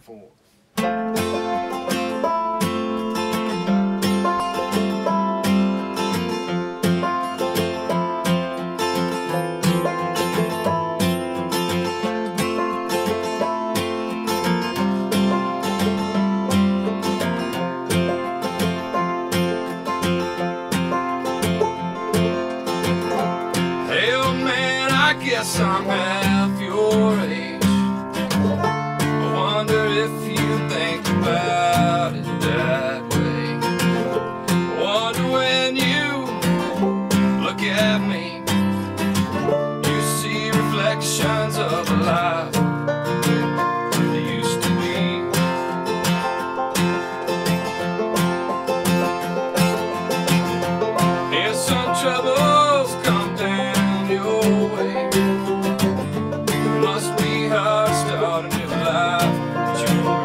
4. I guess I'm half your age. I wonder if you think about it that way. I wonder when you look at me, you see reflections of a life that used to be. If some troubles come down your way, must be hard to start a new life.